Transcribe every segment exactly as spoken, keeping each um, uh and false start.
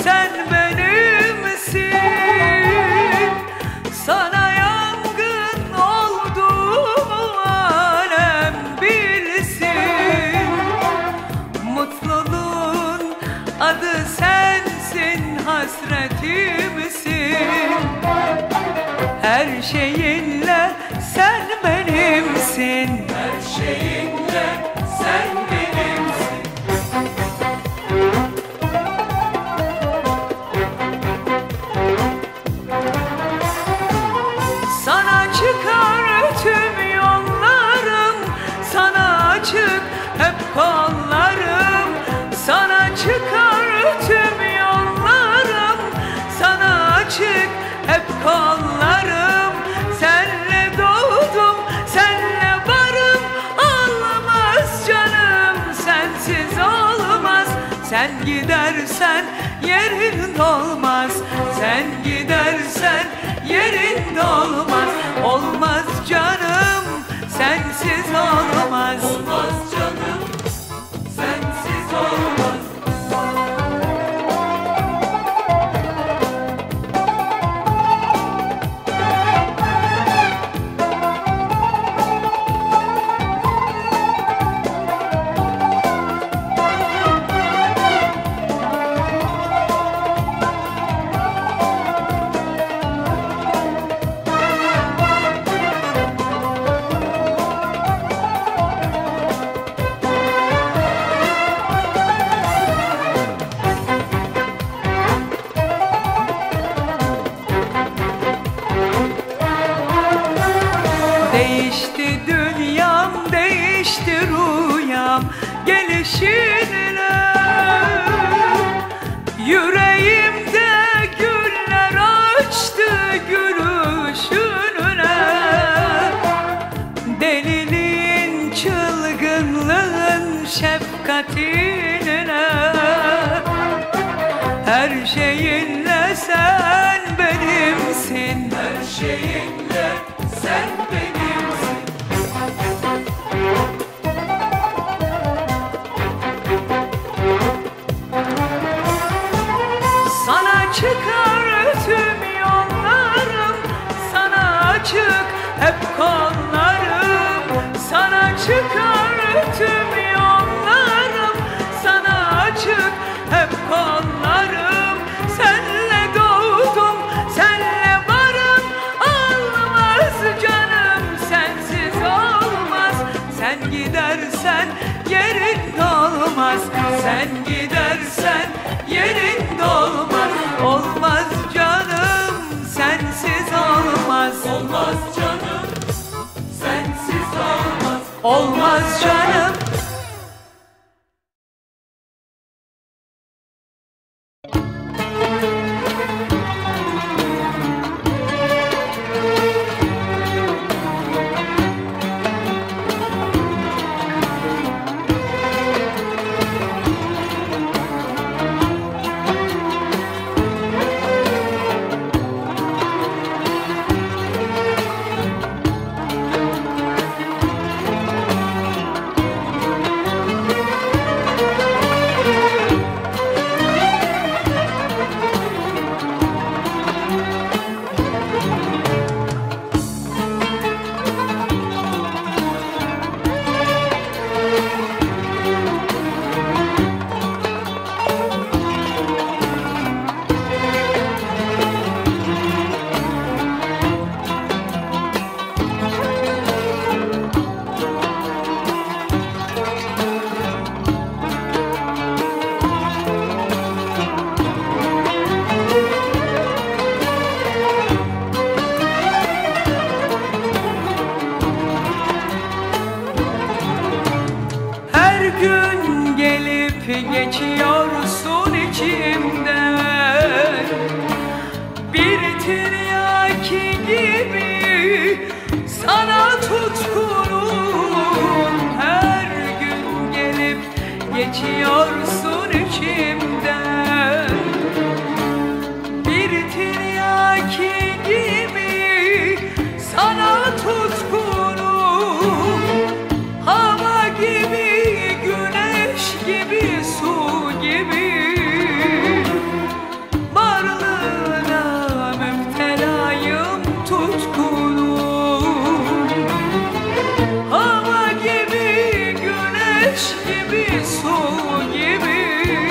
sen benimsin. Sana yangın olduğumu alem bilsin. Mutluluğun adı sensin, hasretimsin. Her şeyinle sen benimsin. Her şeyinle sen benimsin. Sana çıkar tüm yollarım, sana açık hep kollarım. Sana çıkar tüm yollarım, sana açık hep kollarım. Senle doğdum, senle varım, olmaz canım sensiz olmaz. Sen gidersen yerin dolmaz, sen gidersen yerin dolmaz. Olmaz canım sensiz olmaz. Olmaz canım sensiz olmaz. Değişti dünyam, değişti rüyam gelişinle. Yüreğimde güller açtı gülüşünle. Deliliğin, çılgınlığın şefkatinle. Her şeyinle sen benimsin. Her şeyinle sen benimsin. Sana çıkar tüm yollarım, sana açık hep kollarım. Sana çıkar tüm yollarım, sana açık hep kollarım. Senle doğdum, senle varım, olmaz canım sensiz olmaz. Sen gidersen yerin dolmaz, sen gidersen yerin dolmaz. Olmaz canım sensiz olmaz. Olmaz canım sensiz olmaz. Olmaz canım. Geçiyorsun içimden bir tiryaki gibi, sana tutkunum. Her gün gelip geçiyorsun içimden bir tiryaki gibi, sana tutkunum. Hava gibi, güneş gibi, su gibi, güneş gibi, su gibi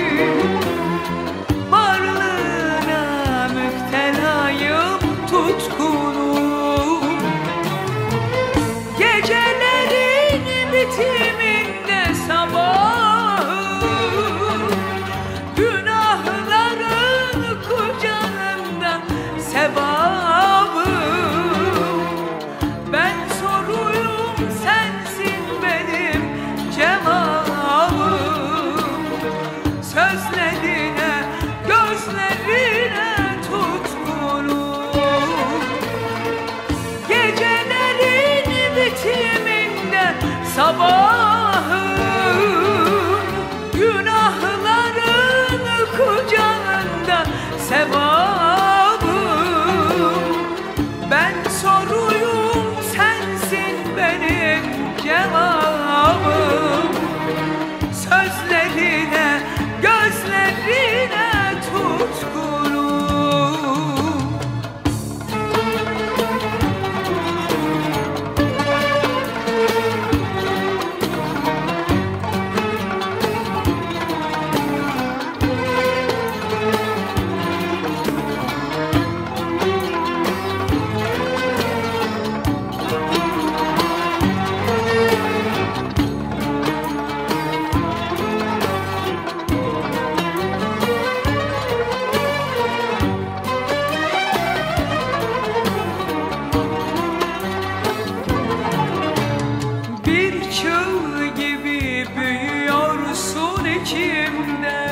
varlığına müptelayım, tutkunum. Gecelerin bitiminde sabahım, günahların kucağında sevabım. Ben soruyum, sensin benim cevabım. Sözlerine, gözlerine tutkunum. Gecelerin bitiminde sabahım, günahların kucağında sevabım. Ben soruyum, sensin benim cevabım. Sözlerine, gözlerine tutkunum. Bir çığ gibi büyüyorsun içimde.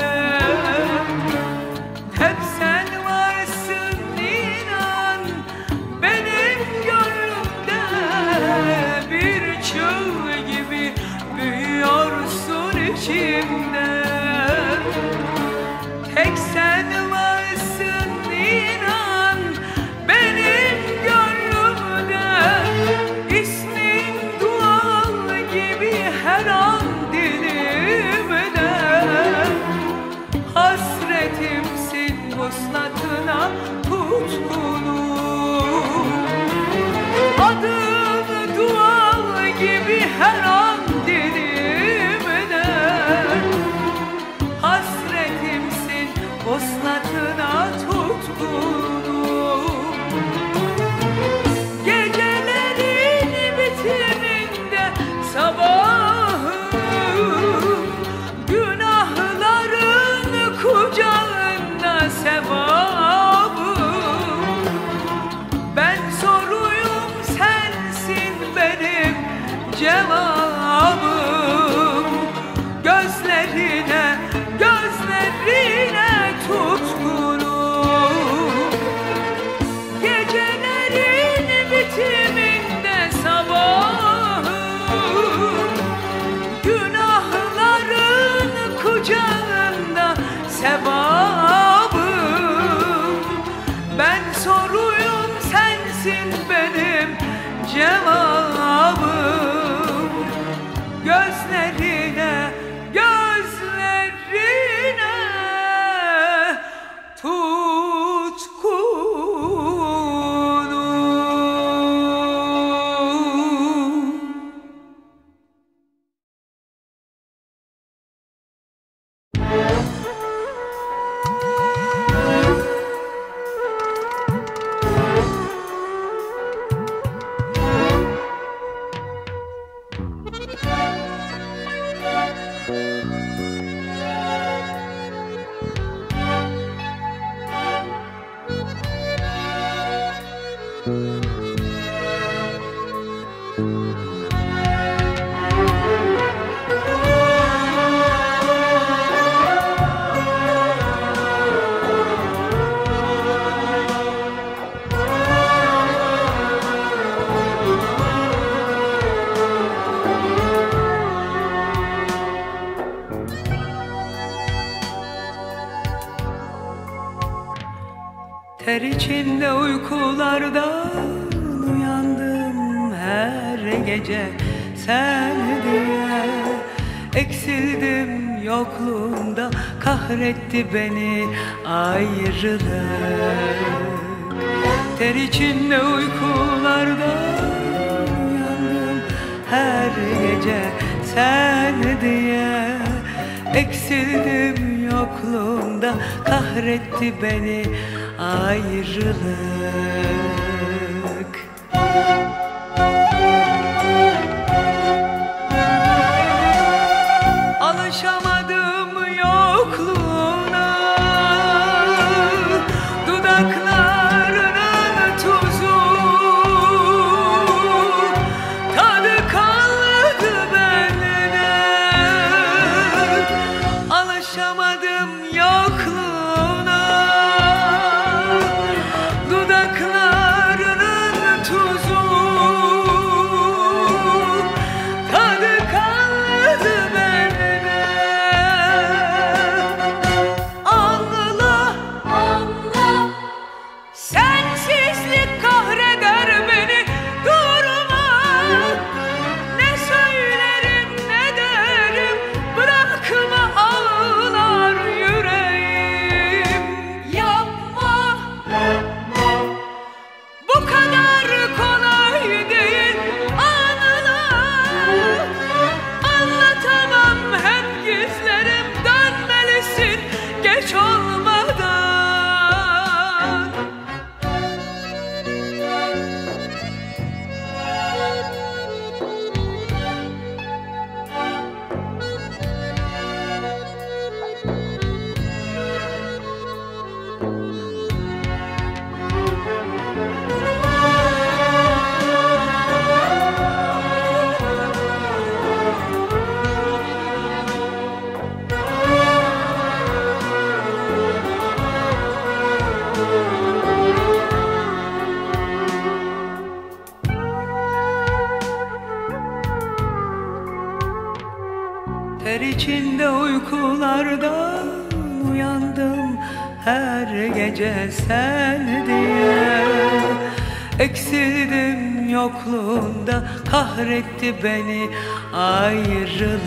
Hep sen varsın inan benim gönlümde. Bir çığ gibi büyüyorsun içimde. Tek sen varsın inan benim gönlümde. İsmin dual gibi her an dilimde. Hasretimsin vuslatına tutkunum. Adın dual gibi her an dilimde. Hasretimsin vuslatına tutkunum. Gecelerin bitiminde sabahım, günahların kucağında sevabım. Ben soruyum, sensin benim cevabım. Gözlerine, gözlerine tutkunum. Gecelerin bitiminde sabahım, günahların kucağında sevabım. Ben soruyum, sensin benim cevabım. Gözlerine, gözlerine tutkunum. Ter içinde uykulardan uyandım her gece sen diye. Eksildim yokluğunda, kahretti beni ayrılık. Ter içinde uykulardan uyandım her gece sen diye. Eksildim yokluğunda, kahretti beni ayrılık. Alışamadım yokluğuna, dudaklarının tuzu, tadı kaldı bende. Alışamadım yokluğuna, dudaklarının tuzu, tadı kaldı bende. Anla, Anla, sensizlik kahreder beni, durma. Ne söylerim ne derim, bırakma ağlar yüreğim. yapma, Bu kadar kolay değil, anla. Anlatamam hep gizlerim, dönmelisin geç olmadan. Ter içinde uykulardan uyandım her gece sen diye. Eksildim yokluğunda, kahretti beni ayrılık.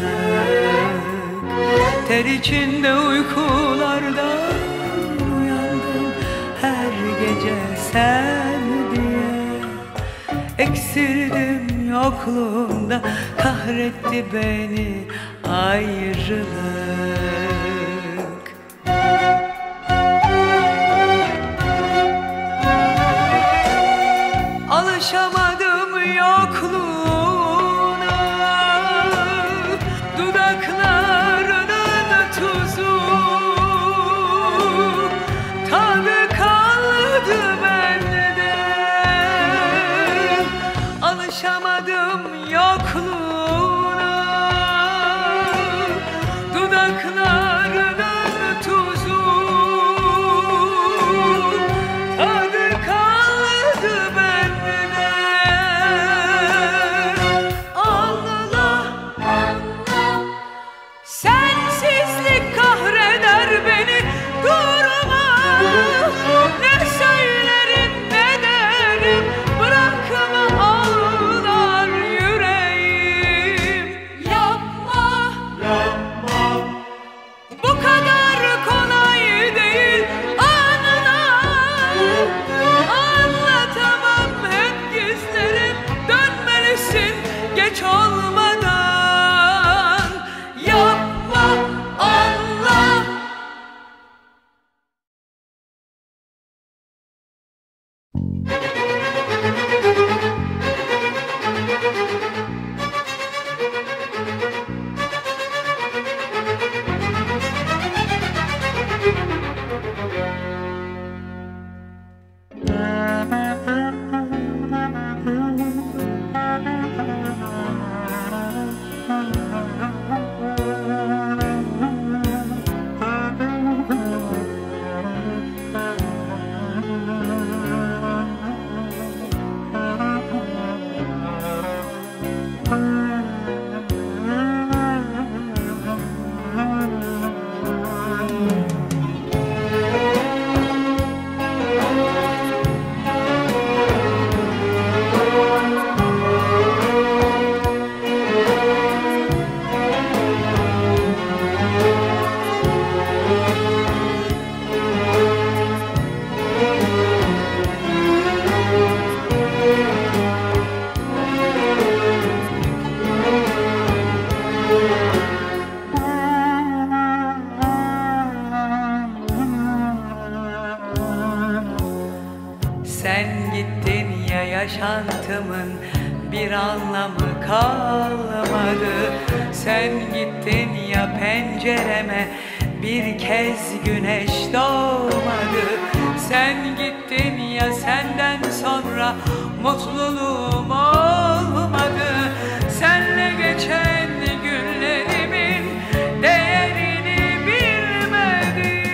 Ter içinde uykulardan uyandım her gece sen diye. Eksildim yokluğunda, kahretti beni ayrılık. Alışamadım yokluğuna, dudaklarının tuzu, tadı kaldı bende. Alışamadım yokluğuna, dudaklarının tuzu, yaşantımın bir anlamı kalmadı. Sen gittin ya pencereme, bir kez güneş doğmadı. Sen gittin ya, senden sonra mutluluğum olmadı. Senle geçen günlerimin değerini bilmedim.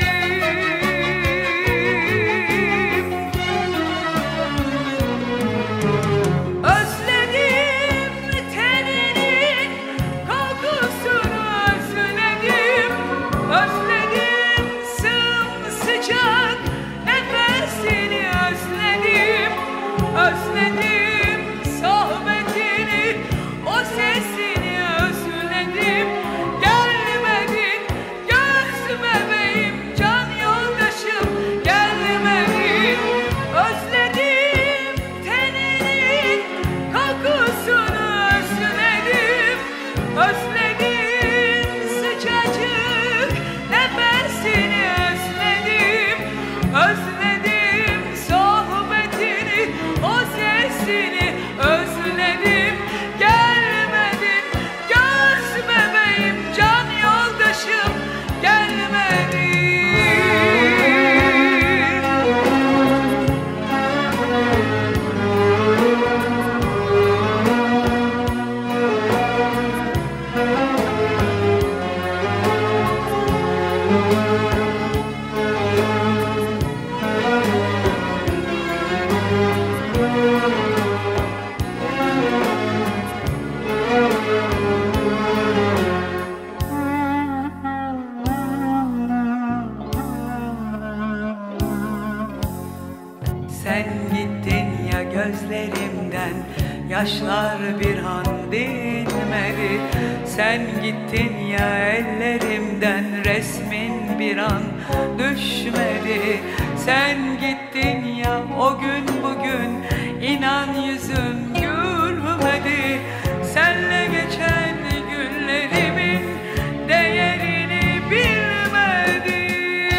Özledim teninin kokusunu, özledim. Özledim sımsıcak nefesini, özledim. Özledim sohbetini, o sesini özledim. Gelmedin göz bebeğim, can yoldaşım, gelmedin. Özledim teninin kokusunu, özledim. Özledim sıcacık nefesini, özledim. Özledim sohbetini, o sesini özledim. Gelmedin göz bebeğim, can yoldaşım, gelmedin. Sen gittin ya, gözlerimden yaşlar bir an dinmedi. Sen gittin ya, ellerimden resmin bir an düşmedi. Sen gittin ya, o gün bugün inan yüzüm gülmedi. Senle geçen günlerimin değerini bilmedim.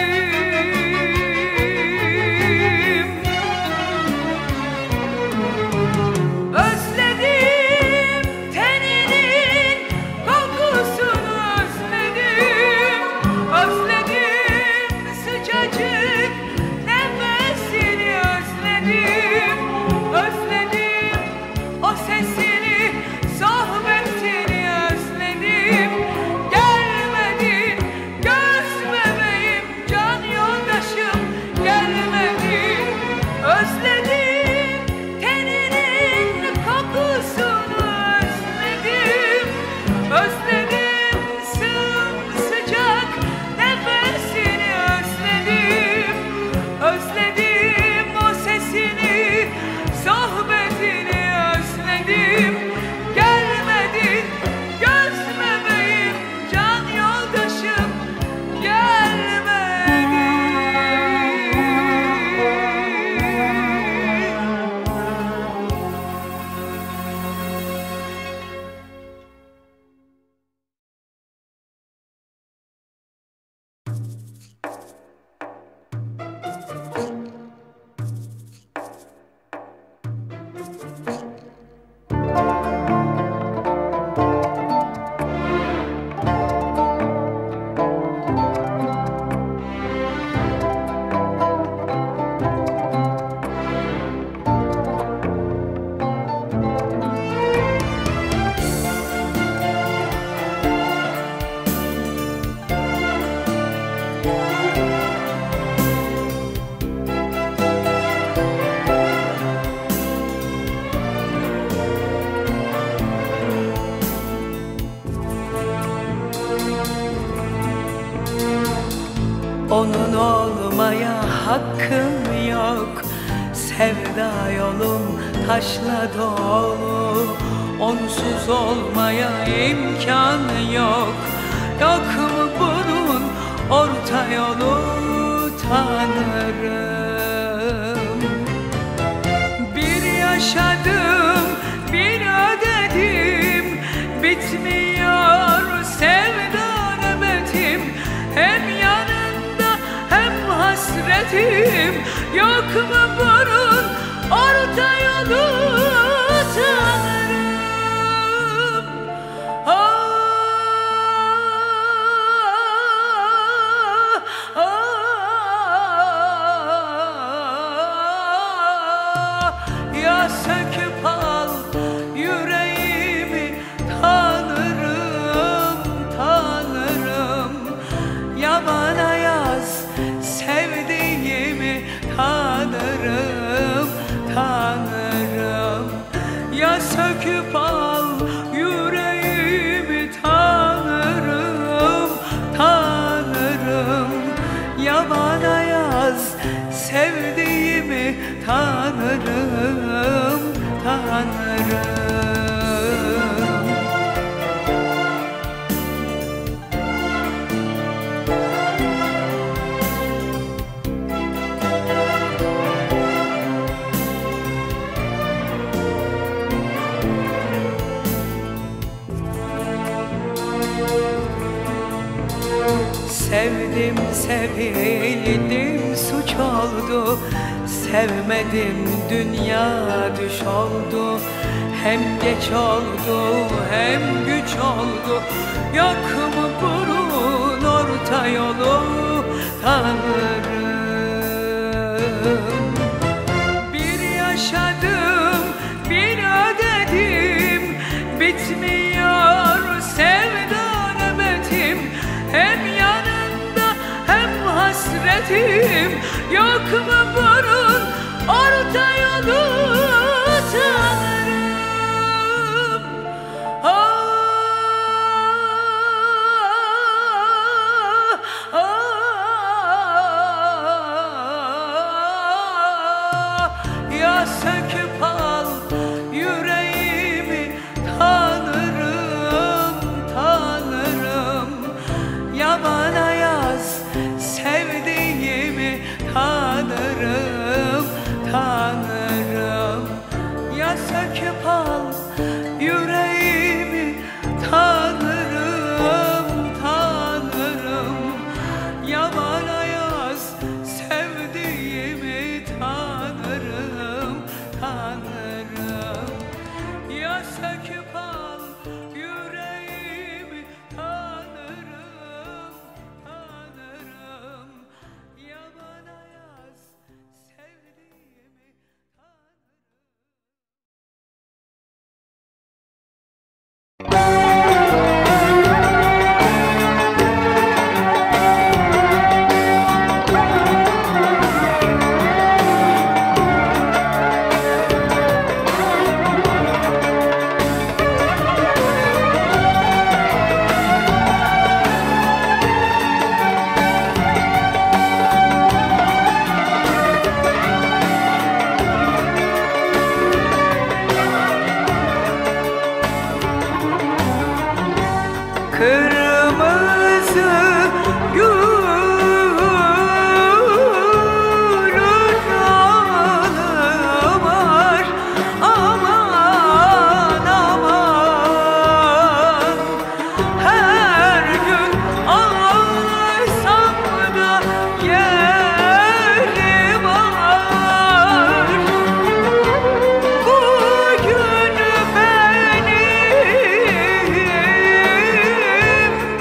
Özledim teninin kokusunu, özledim. Özledim sıcacık nefesini, özledim. Özledim o sesini, sohbetini özledim. Gelmedin göz bebeğim, can yoldaşım, gelmedin. Özledim teninin kokusunu, özledim. Özledim sımsıcak nefesini, özledim. Özledim o sesini, sohbetini özledim. Gelmedin göz bebeğim, can yoldaşım, gelmedin. Onun olmaya hakkım yok. Sevda yolum taşla dolu. Onsuz olmaya imkan yok. Yok mu bunun orta yolu Tanrım? Bir yaşadım, bir ödedim. Bitmiyor sevda nöbetim. Hem yanında hem hasretim. Yok mu bunun orta yolu sevdiğimi tanırım, tanırım. Sevdim, sevildim, suç oldu. Sevmedim, dünya düş oldu. Hem geç oldu, hem güç oldu. Yok mu bunun orta yolu Tanrım? Bir yaşadım, bir ödedim. Bitmiyor sevda nöbetim. Hem yanında hem hasretim. Yok mu bunun orta yolu Tanrım? Ah, ah, ah. Ya söküp al yüreğimi Tanrım, Tanrım. Ya bana yaz sevdiğimi Tanrım, Tanrım. Ya söküp al yüreğimi Tanrım, Tanrım. Ya bana yaz sevdiğimi Tanrım, Tanrım. Ya söküp al yüreğimi Tanrım, Tanrım. Ya bana yaz sevdiğimi kırmızı gülün alı var. Aman aman, her gün ağlarsam da yeri var. Bugün benim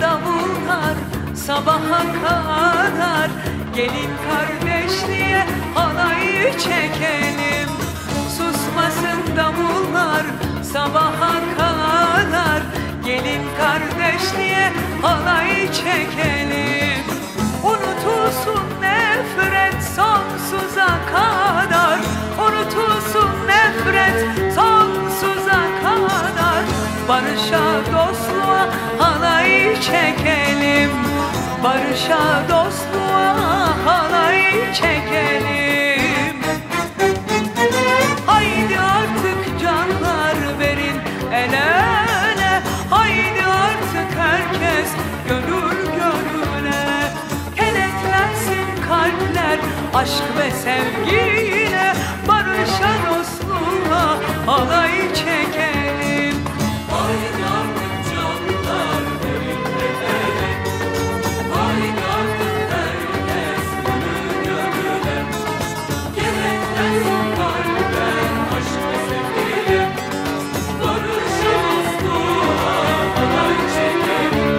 davullar sabaha kadar. Gelin kardeşliğe halayı çekelim. Susmasın davullar sabaha kadar. Gelin kardeşliğe halayı çekelim. Unutulsun nefret sonsuza kadar. Unutulsun nefret sonsuza kadar. Barışa dostluğa halayı çekelim. Barışa dostluğa halayı çekelim. Haydi artık canlar verin el ele. Haydi artık herkes gönül gönüle. Kenetlensin kalpler aşk ve sevgiyle. Barışa dostluğa halayı çekelim. Haydi artık canlar verin el ele. Haydi artık herkes gönül gönüle. Kenetlensin kalpler aşk ve sevgiyle. Barışa dostluğa halayı çekelim.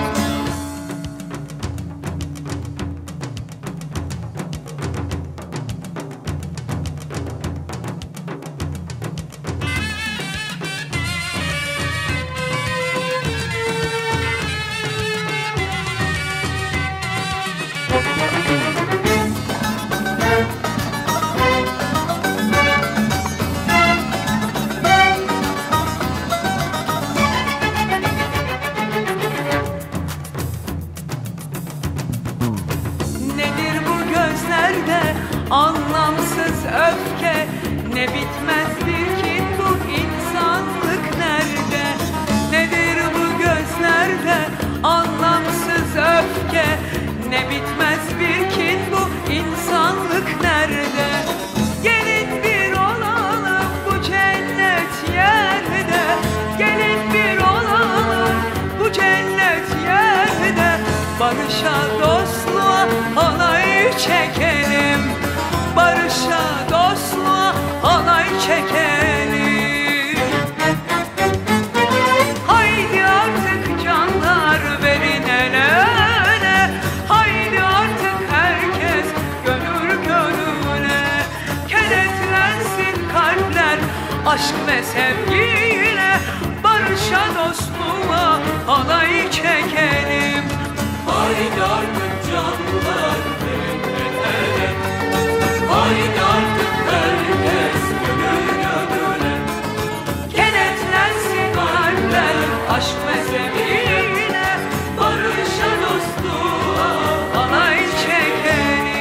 Nedir bu gözlerde anlamsız öfke? Ne bitmez bir kin bu insanlık nerede? Nedir bu gözlerde anlamsız öfke? Ne bitmez bir kin bu insanlık nerede? Gelin bir olalım bu cennet yerde. Gelin bir olalım bu cennet yerde. Barışa dostluğa halayı çekelim. Barışa dostluğa halayı çekelim. Haydi artık canlar verin el ele. Haydi artık herkes gönül gönüle. Kenetlensin kalpler aşk ve sevgiyle. Barışa dostluğa halayı çekelim. Haydi artık canlar verin el ele. Haydi artık herkes gönül gönüle. Kenetlensin kalpler aşk ve sevgiyle. Barışa dostluğa halayı çekelim.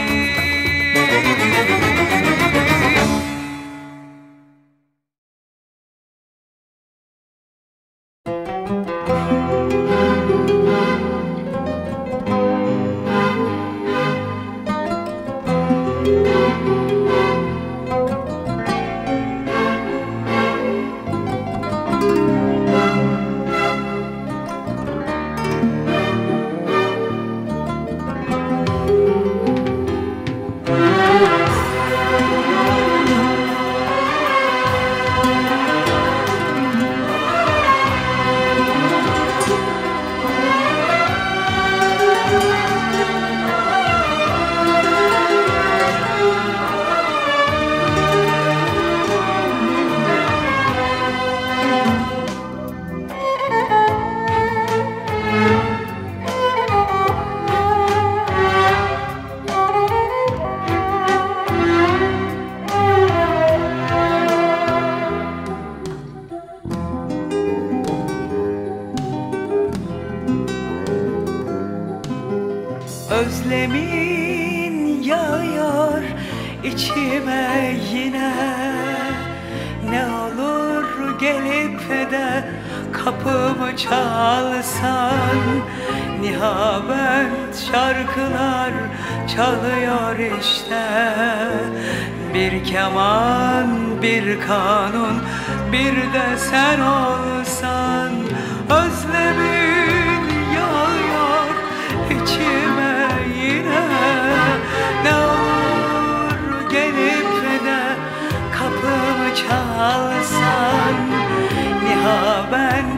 Özlemin yağıyor içime yine. Ne olur gelip de kapımı çalsan. Nihavent şarkılar çalıyor işte. Bir keman, bir kanun, bir de sen olsan. Özlemin yağıyor içime yine. Ne olur gelip de kapımı çalsan. Nihavent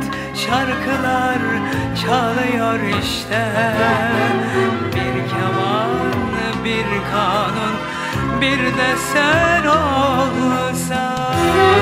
şarkılar çalıyor işte. Bir keman, bir kanun, bir de sen olsan.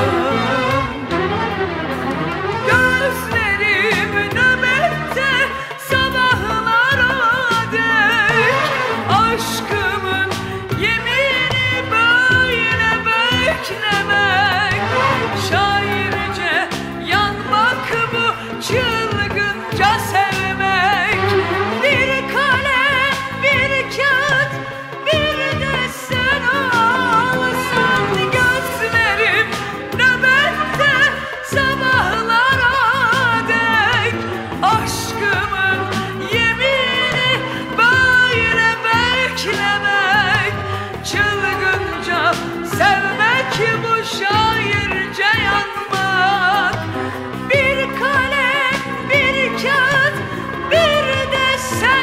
Gözlerim nöbette sabahlara dek, aşkımın yemini böyle beklemek. Şairce yanmak bu, çılgınca sevmek. Bir kalem, bir kağıt, bir de sen olsan. Gözlerim nöbette sabahlara dek, aşkımın yemini böyle beklemek. Çılgınca sevmek bu, şairce yanmak. Bir kalem, bir kağıt, bir de sen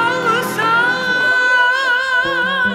olsan.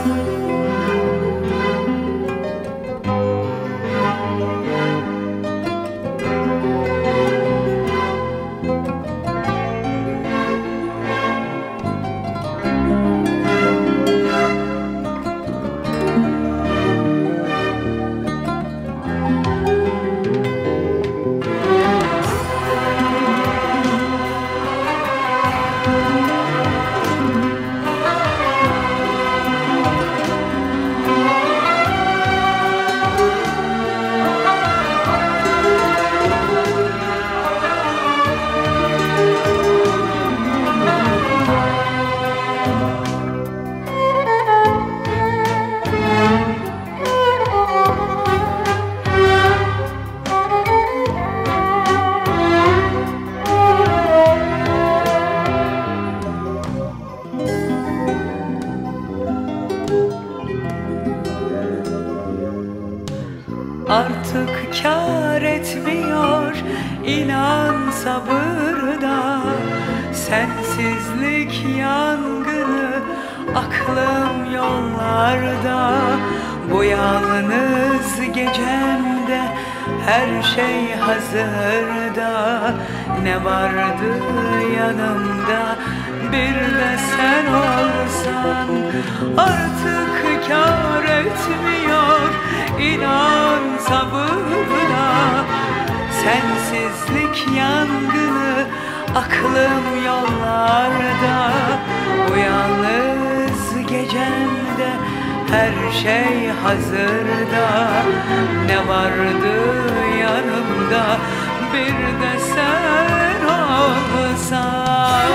Artık kâr etmiyor inan sabırda. Sensizlik yangını, aklım yollarda. Bu yalnız gecemde her şey hazırda. Ne vardı yanımda, bir de sen olsan. Artık kâr etmiyor inan sabırla. Sensizlik yangını, aklım yollarda. Bu yalnız gecemde her şey hazırda. Ne vardı yanımda, bir de sen olsan.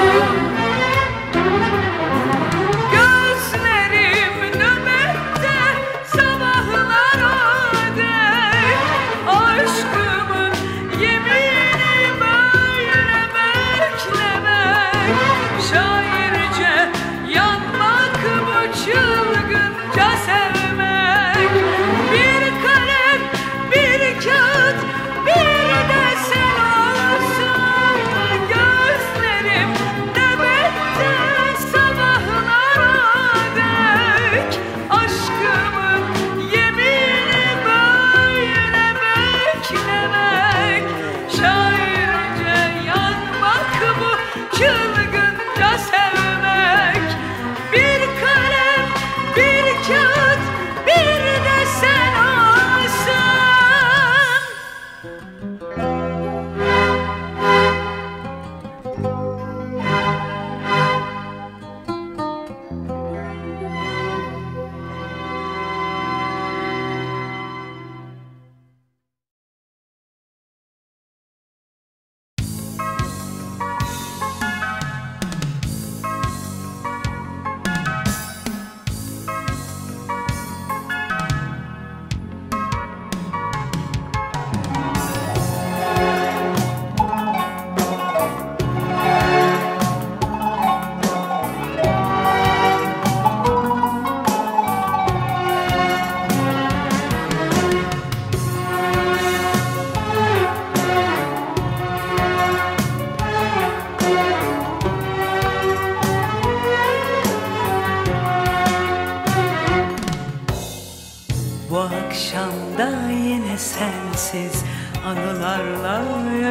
Gözlerim nöbette sabahlara dek, aşkımın yemini böyle beklemek. Şairce yanmak bu, çılgınca sevmek. Bir kalem, bir kağıt, bir de sen olsan. Gözlerim nöbette sabahlara dek, aşkımın yemini böyle beklemek. Şairce yanmak bu, çılgınca sevmek. Bir kalem, bir kağıt, bir de sen olsan.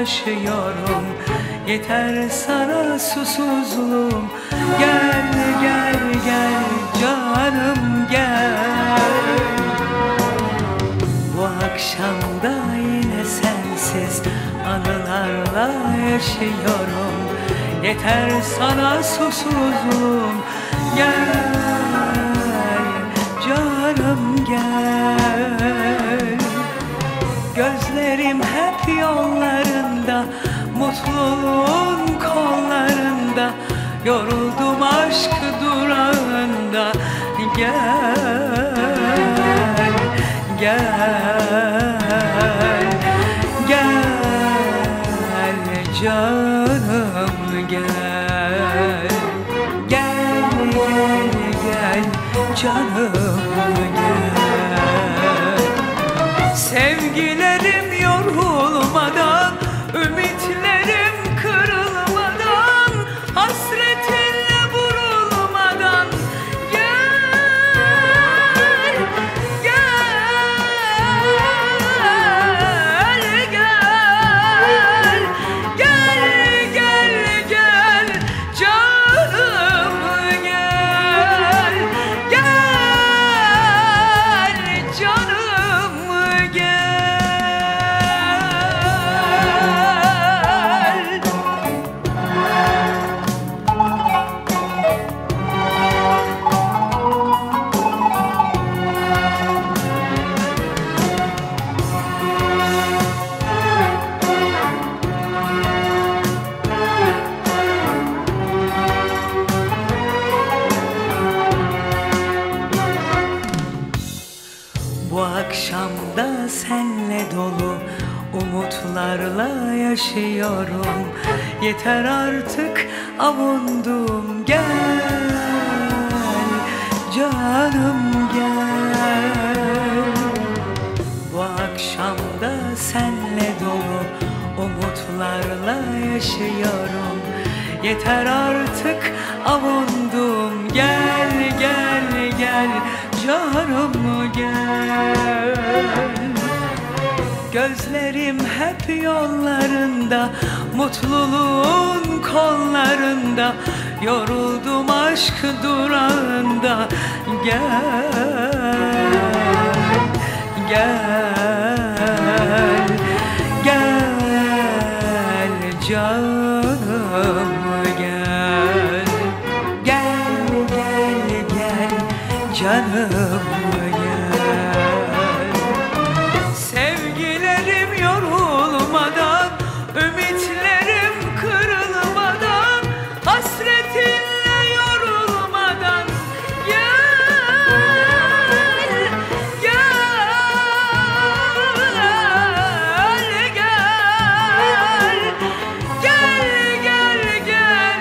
yaşıyorum. Yeter sana susuzluğum. Gel gel gel canım gel. Bu akşam da yine sensiz anılarla yaşıyorum. Yeter sana susuzluğum. Gel canım gel. Gözlerim hep yollarında, mutluluğun kollarında. Yoruldum aşk durağında. Gel, gel, gel canım gel. Gel, gel, gel canım gel. Sevgilerim yorulmadan, ümitlerim kırılmadan, hasretinle vurulmadan. Gel, gel, gel, gel, gel, gel canım gel. Gel canım gel. Bu akşam da senle dolu umutlarla yaşıyorum. Yeter artık avundum. Gel canım gel. Bu akşam da senle dolu umutlarla yaşıyorum. Yeter artık avundum. Gel gel gel canım gel. Gözlerim hep yollarında, mutluluğun kollarında. Yoruldum aşk durağında. Gel, gel, gel canım gel. Gel, gel, gel canım gel. Sevgilerim yorulmadan, ümitlerim kırılmadan, hasretinle yorulmadan. Gel, gel, gel, gel, gel, gel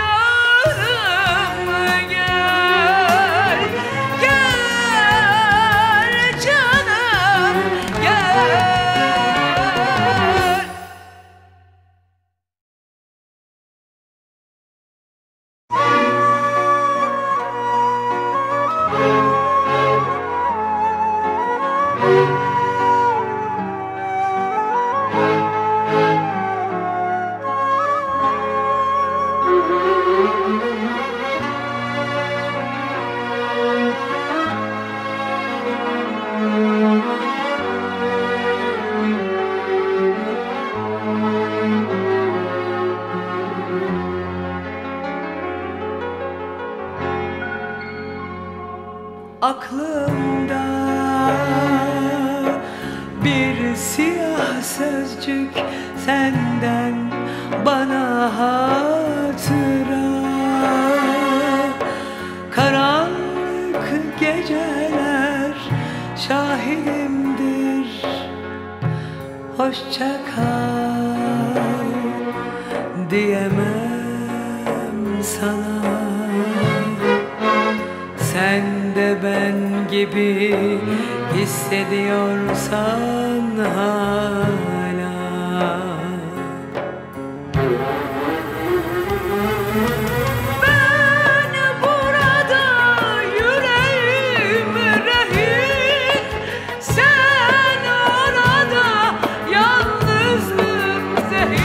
canım gel. Gel canım gel. Aklımda bir siyah sözcük senden bana hatıra. Karanlık geceler şahidimdir. Hoşça kal diyemem sana. Sen de ben gibi hissediyorsan hala. Ben burada yüreğim rehin, sen orada yalnızlığım zehir.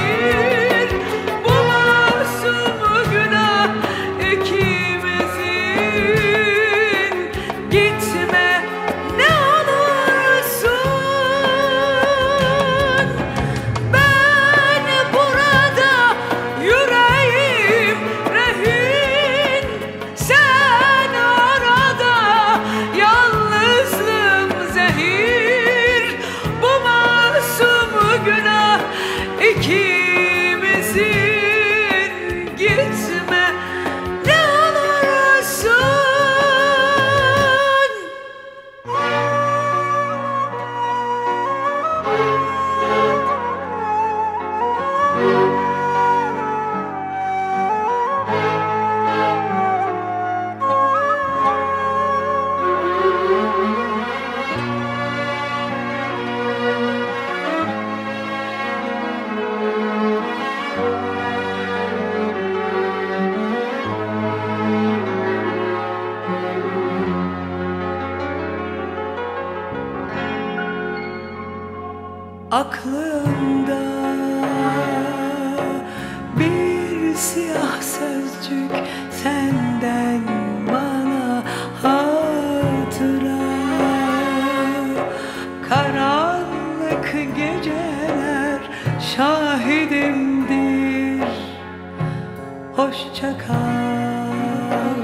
hoşça kal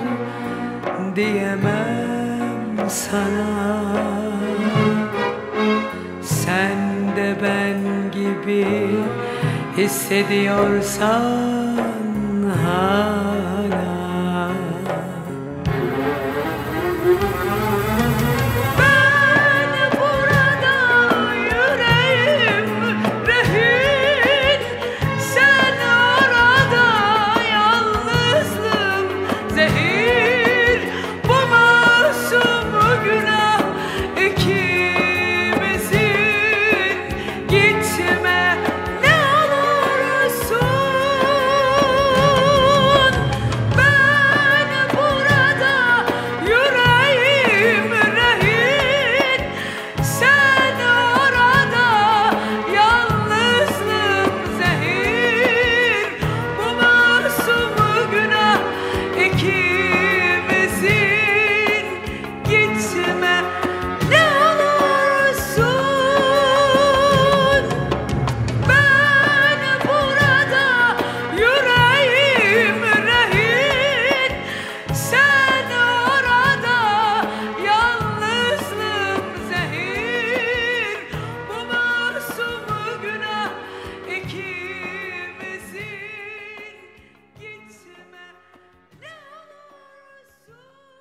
diyemem sana. Sen de ben gibi hissediyorsan hala, ben burada yüreğim rehin, sen orada yalnızlığım zehir. Bu masum günah ikimizin, gitme ne olursun. Ben burada yüreğim rehin, sen orada yalnızlığım zehir. Bu masum günah ikimizin, gitme ne olursun. Ben burada yüreğim rehin, sen orada yalnızlığım zehir. Bu masum günah ikimizin, gitme ne olursun.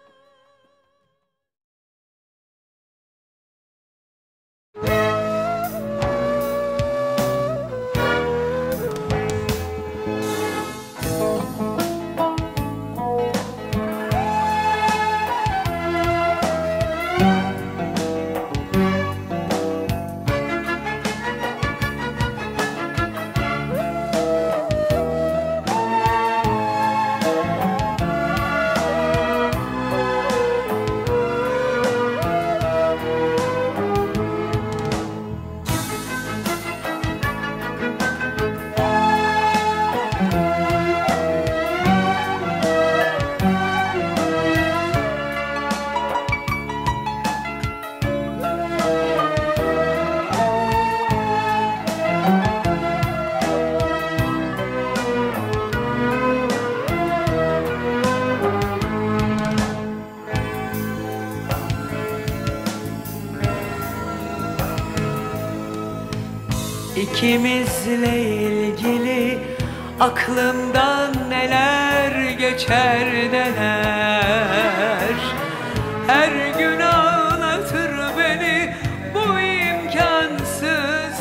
İkimizle ilgili aklımdan neler geçer neler. Her gün ağlatır beni bu imkansız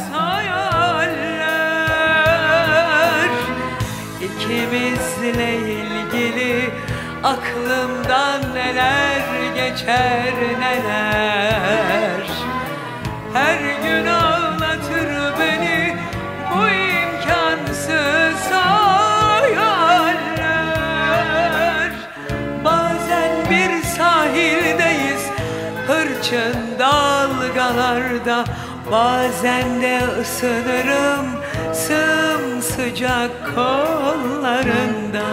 hayaller. İkimizle ilgili aklımdan neler geçer neler. Her gün ağlatır beni bu imkansız hayaller. Bazen bir sahildeyiz hırçın dalgalarda, bazen de ısınırım sımsıcak kollarında.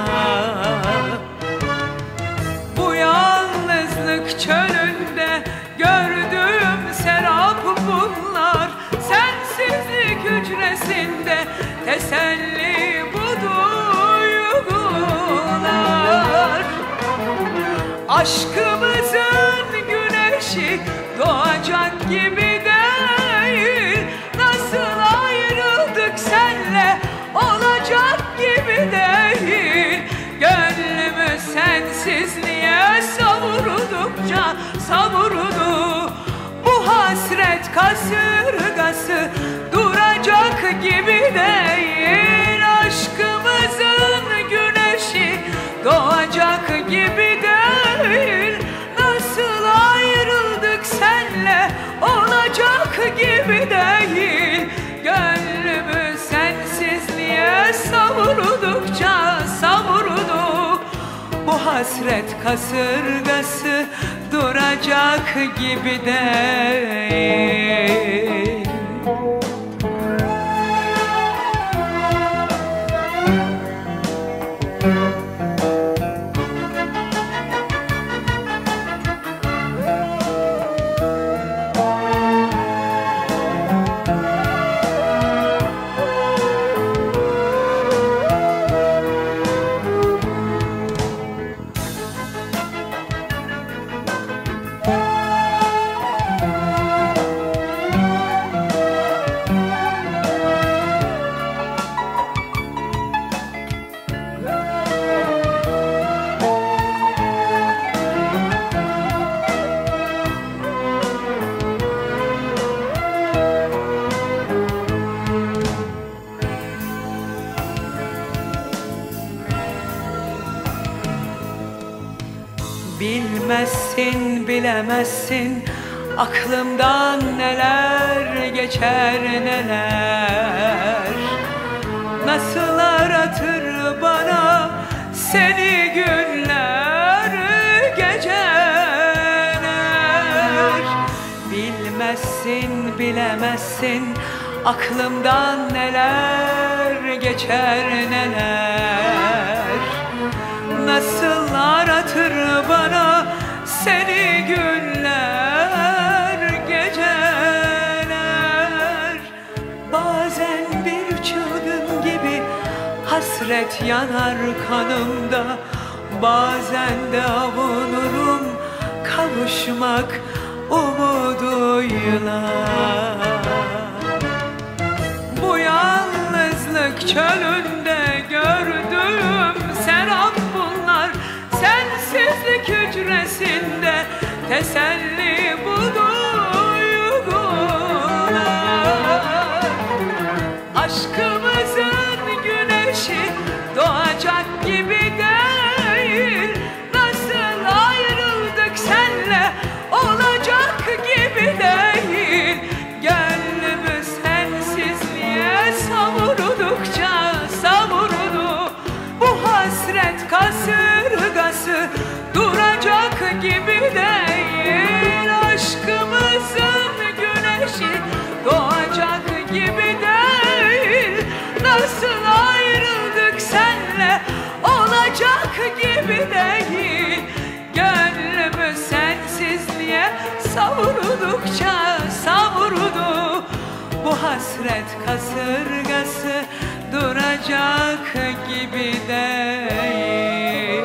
Bu yalnızlık çölünde gördüğüm serap bunlar. Sensizlik hücresinde teselli bu duygular. Aşkımızın güneşi doğacak gibi değil. Nasıl ayrıldık senle olacak gibi değil. Gönlümüz sensizliğe savurdukça savurdu. Bu hasret kasırgası duracak gibi değil. Aşkımızın güneşi doğacak gibi değil. Nasıl ayrıldık senle olacak gibi değil. Gönlümüz sensizliğe savurdukça savurdu. Bu hasret kasırgası duracak gibi değil. Bilmezsin, bilemezsin aklımdan neler geçer neler. Nasıl aratır bana seni günler geceler. Bilmezsin, bilemezsin aklımdan neler geçer neler. Nasıl aratır bana seni günler geceler. Bazen bir çılgın gibi hasret yanar kanımda, bazen de avunurum kavuşmak umuduyla. Bu yalnızlık çölünde gördüğüm serap bunlar, sensizlik hücresinde teselli bu duygular. Aşkımızın güneşi doğacak gibi değil, nasıl ayrıldık senle olacak gibi değil. Gönlümüz sensizliğe savruldukça savurdu, bu hasret kasırgası duracak gibi değil. Aşkımızın güneşi doğacak gibi değil, nasıl ayrıldık senle olacak gibi değil. Gönlümüz sensizliğe savruldukça savurdu, bu hasret kasırgası duracak gibi değil.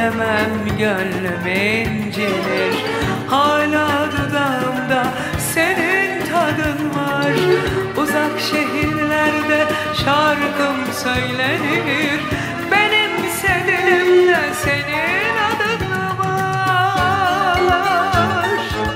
Bilemem gönlüm incinir, hala dudağımda senin tadın var. Uzak şehirlerde şarkım söylenir, benimse dilimde senin adın var.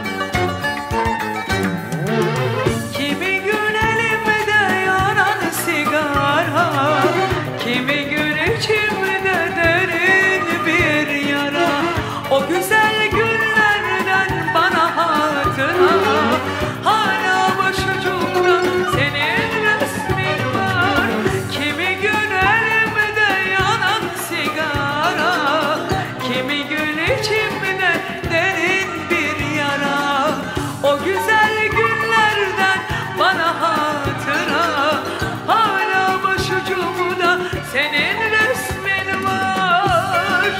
Kimi gün elimde yanan sigara, kimi gün içimde derin bir yara. O güzel günlerden bana hatıra, hala başucumda senin resmin var. Kimi gün elimde yanan sigara, kimi gün içimde derin bir yara. O güzel günlerden bana hatıra, hala başucumda senin resmin var.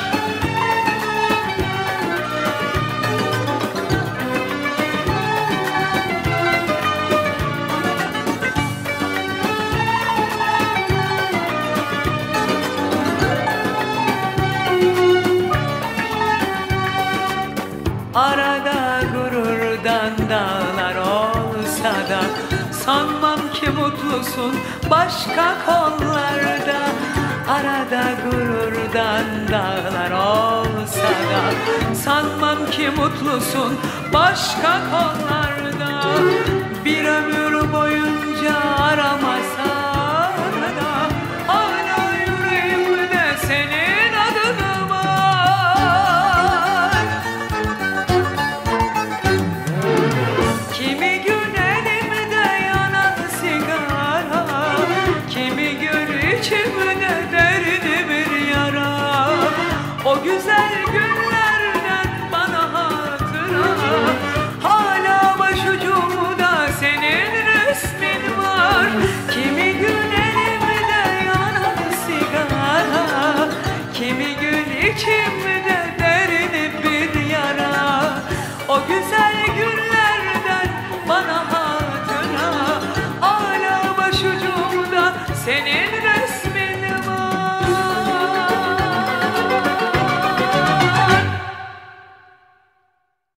Arada gururdan dağlar olsa da sanmam ki mutlusun başka kollarda. Arada gururdan dağlar olsa da sanmam ki mutlusun başka kollarda. Bir ömür